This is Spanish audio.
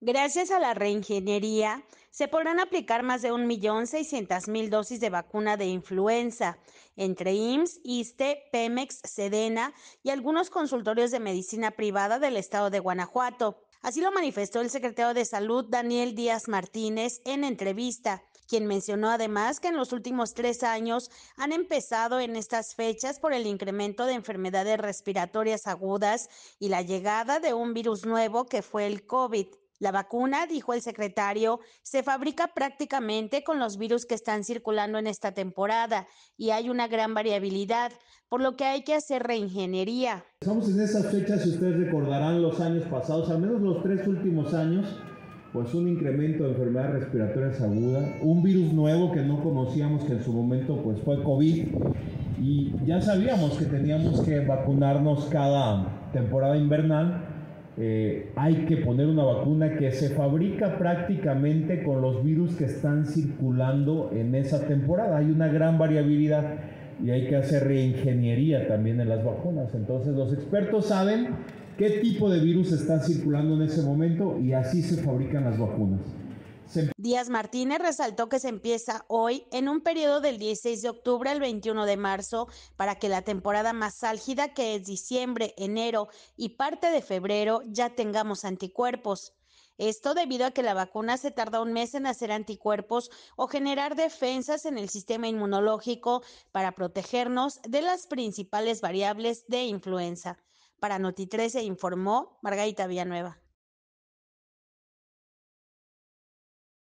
Gracias a la reingeniería, se podrán aplicar más de 1.600.000 dosis de vacuna de influenza entre IMSS, ISSSTE, Pemex, Sedena y algunos consultorios de medicina privada del estado de Guanajuato. Así lo manifestó el secretario de Salud, Daniel Díaz Martínez, en entrevista, quien mencionó además que en los últimos 3 años han empezado en estas fechas por el incremento de enfermedades respiratorias agudas y la llegada de un virus nuevo que fue el COVID. La vacuna, dijo el secretario, se fabrica prácticamente con los virus que están circulando en esta temporada y hay una gran variabilidad, por lo que hay que hacer reingeniería. Estamos en esas fechas, si ustedes recordarán los años pasados, al menos los 3 últimos años, pues un incremento de enfermedades respiratorias agudas, un virus nuevo que no conocíamos, que en su momento pues fue COVID, y ya sabíamos que teníamos que vacunarnos cada temporada invernal. Hay que poner una vacuna que se fabrica prácticamente con los virus que están circulando en esa temporada. Hay una gran variabilidad y hay que hacer reingeniería también en las vacunas. Entonces los expertos saben qué tipo de virus está circulando en ese momento y así se fabrican las vacunas. Díaz Martínez resaltó que se empieza hoy en un periodo del 16 de octubre al 21 de marzo para que la temporada más álgida, que es diciembre, enero y parte de febrero, ya tengamos anticuerpos. Esto debido a que la vacuna se tarda un mes en hacer anticuerpos o generar defensas en el sistema inmunológico para protegernos de las principales variables de influenza. Para Noti 13 informó Margarita Villanueva.